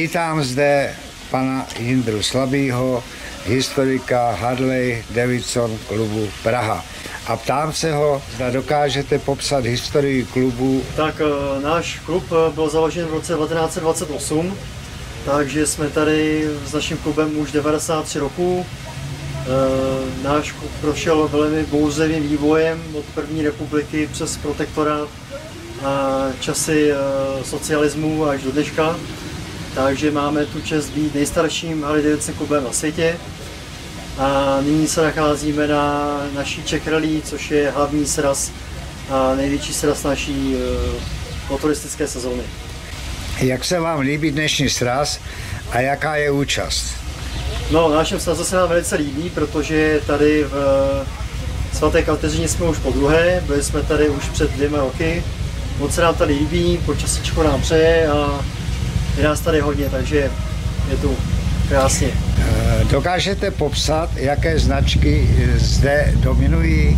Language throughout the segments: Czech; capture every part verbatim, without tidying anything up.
Vítám zde pana Jindru Slabýho, historika Harley Davidson klubu Praha. A ptám se ho, zda dokážete popsat historii klubu. Tak náš klub byl založen v roce devatenáct set dvacet osm, takže jsme tady s naším klubem už devadesát tři roků. Náš klub prošel velmi bouřlivým vývojem od první republiky přes protektorát a časy socialismu až do dneška. Takže máme tu čest být nejstarším Harley Davidson klubem na světě. A nyní se nacházíme na naší Czech Rally, což je hlavní sraz a největší sraz naší motoristické sezóny. Jak se vám líbí dnešní sraz a jaká je účast? No, našem srazu se nám velice líbí, protože tady v svaté Kateřině jsme už po druhé, byli jsme tady už před dvěma roky. Moc se nám tady líbí, počasíčko nám přeje a je nás tady hodně, takže je tu krásně. Dokážete popsat, jaké značky zde dominují?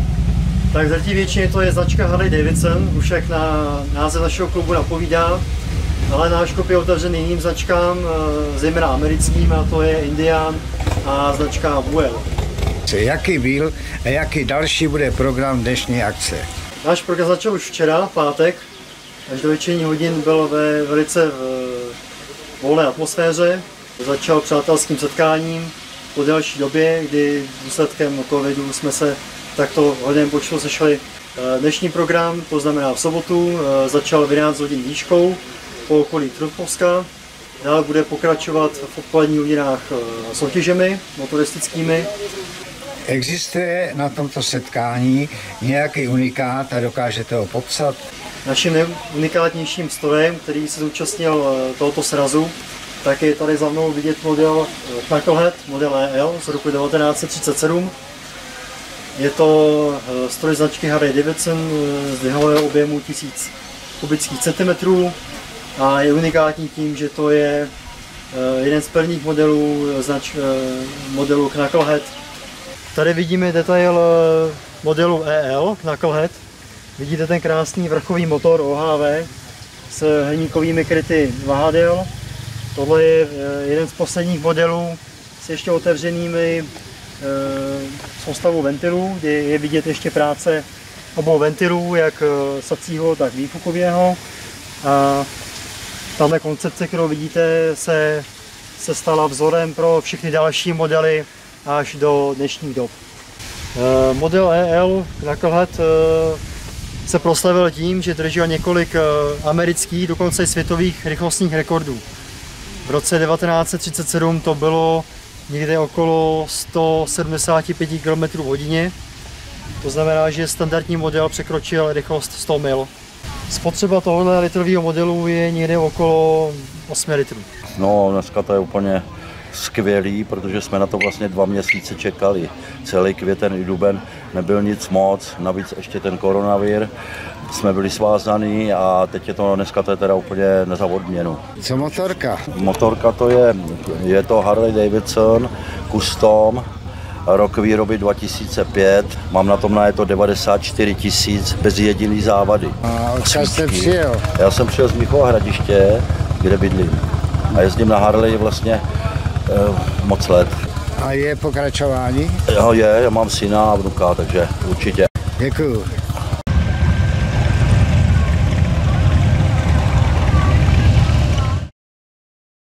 Tak zatím většině to je značka Harley Davidson, už jak na název našeho klubu napovídá, ale náš klub je otevřený jiným značkám, zejména americkým, a to je Indian a značka Buell. Jaký byl a jaký další bude program dnešní akce? Náš program začal už včera, v pátek, až do večerních hodin byl ve velice volné atmosféře. Začal přátelským setkáním po delší době, kdy důsledkem covidu jsme se takto hodném počtu sešli. Dnešní program, to znamená v sobotu, začal v jedenáct hodin výškou po okolí Trutnovska. Dále bude pokračovat v odpoledních hodinách soutěžemi motoristickými. Existuje na tomto setkání nějaký unikát a dokážete ho popsat? Naším unikátnějším strojem, který se zúčastnil tohoto srazu, tak je tady za mnou vidět model Knucklehead, model E L z roku devatenáct set třicet sedm. Je to stroj značky Harley Davidson z dvihového objemu tisíc kubických centimetrů a je unikátní tím, že to je jeden z prvních modelů, znač, modelu Knucklehead. Tady vidíme detail modelu E L Knucklehead. Vidíte ten krásný vrchový motor O H V s hliníkovými kryty vahadel. Tohle je jeden z posledních modelů s ještě otevřenými soustavou ventilů, kde je vidět ještě práce obou ventilů, jak sacího, tak výfukového. A tahle koncepce, kterou vidíte, se, se stala vzorem pro všechny další modely až do dnešních dob. Model E L Knucklehead se proslavil tím, že držel několik amerických, dokonce i světových rychlostních rekordů. V roce devatenáct set třicet sedm to bylo někde okolo sto sedmdesát pět kilometrů v hodině. To znamená, že standardní model překročil rychlost sto mil. Spotřeba tohoto litrového modelu je někde okolo osm litrů. No, dneska to je úplně skvělý, protože jsme na to vlastně dva měsíce čekali. Celý květen i duben nebyl nic moc, navíc ještě ten koronavir. Jsme byli svázaný a teď je to dneska to je teda úplně za odměnu. Co motorka? Motorka to je, je to Harley Davidson Custom, rok výroby dva tisíce pět, mám na tom najeto devadesát čtyři tisíc bez jediný závady. A odkud jste přijel? Já jsem přijel z Mnichova Hradiště, kde bydlím. A jezdím na Harley vlastně eh, moc let. A je pokračování? Jo, je, já mám syna a vnuka, takže určitě. Děkuju.